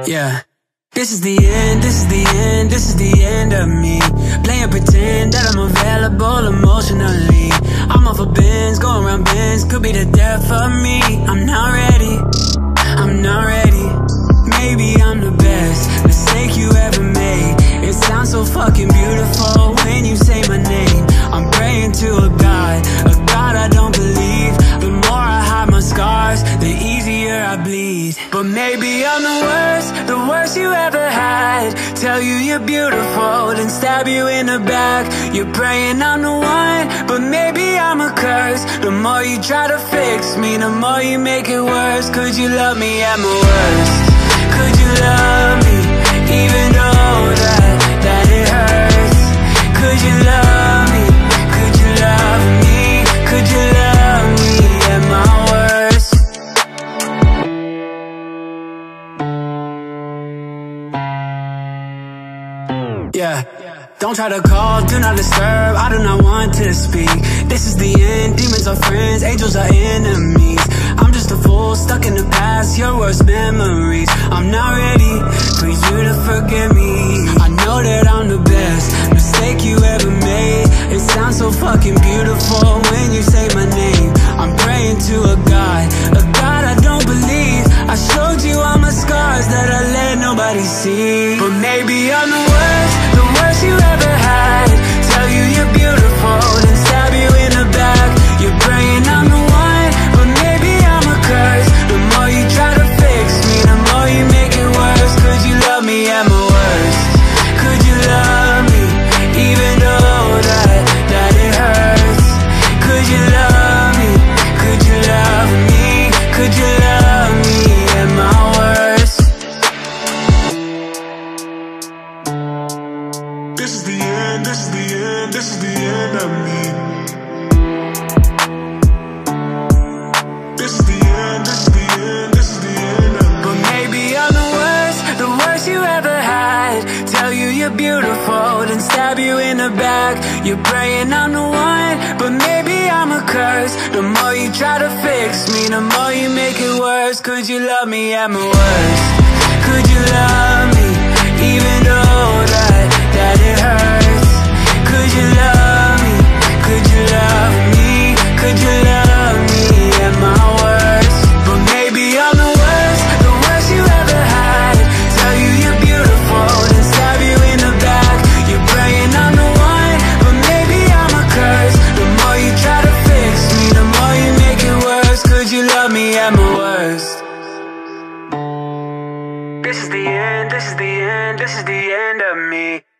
Yeah. This is the end, this is the end, this is the end of me. Playing pretend that I'm available emotionally. I'm off of bins, going around bins, could be the death of me. I'm not ready, I'm not ready. Maybe I'm the best mistake you ever made. It sounds so fucking beautiful when you say my name. I'm praying to a God I don't believe. The more I hide my scars, the easier I bleed. But maybe I'm the worst you ever had. Tell you you're beautiful, then stab you in the back. You're praying I'm the one, but maybe I'm a curse. The more you try to fix me, the more you make it worse. Could you love me at my worst? Could you love me, even though that it hurts? Could you love me? Could you love me? Could you love me at my worst? Yeah. Don't try to call, do not disturb, I do not want to speak. This is the end, demons are friends, angels are enemies. I'm just a fool, stuck in the past, your worst memories. I'm not ready for you to forgive me. I know that I'm the best mistake you ever made. It sounds so fucking beautiful when you say my name. I'm praying to a God I don't believe. I showed you all my scars that I let nobody see. But maybe I'm the worst you ever had. Tell you you're beautiful, then stab you in the back. You're praying I'm the one, but maybe I'm a curse. The more you try to fix me, the more you make it worse. Could you love me at my worst? Could you love me, even though that it hurts? Could you love me? Could you love me? Could you love me at my worst? This is the end, this is the end, this is the end of me. This is the end, this is the end, this is the end of me. But maybe I'm the worst you ever had. Tell you you're beautiful, then stab you in the back. You're praying I'm the one, but maybe I'm a curse. The more you try to fix me, the more you make it worse. Could you love me at my worst? Could you love me, even though that it hurts? Could you love me? Could you love me? Could you love me at my worst? But maybe I'm the worst you ever had. Tell you you're beautiful, then stab you in the back. You're praying I'm the one, but maybe I'm a curse. The more you try to fix me, the more you make it worse. Could you love me at my worst? This is the end, this is the end, this is the end of me.